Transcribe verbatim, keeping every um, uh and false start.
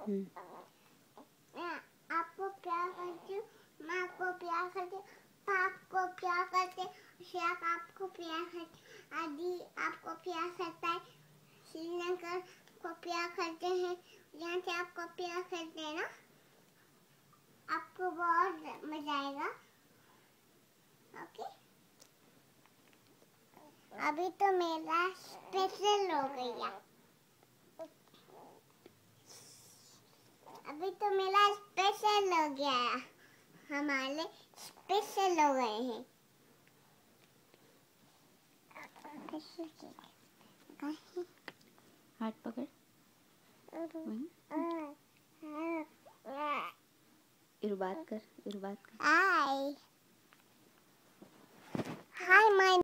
आपको प्यार करती हूँ, मैं आपको प्यार करती हूँ, आपको प्यार करते, शेख आपको प्यार करते, आदि आपको प्यार करता है, श्रीनगर को प्यार करते हैं, यहाँ से आपको प्यार करते हैं ना, आपको बहुत मजा आएगा। ओके, अभी तो मेरा स्पेशल हो गया, अभी तो मेरा स्पेशल हो गया, हमारे स्पेशल हो गए हैं। हाथ पकड़, इर बात कर, इर बात कर। हाय।